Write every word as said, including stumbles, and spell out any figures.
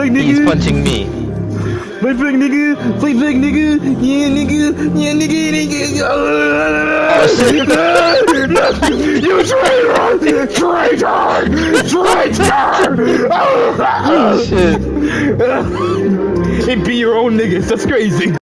back, nigga. He's punching me. Fight back, nigga. Fight back, nigga. Yeah, nigga. Yeah, nigga. Nigga. Oh, shit. You traitor! Traitor! Traitor! Oh, shit. It be your own niggas. That's crazy.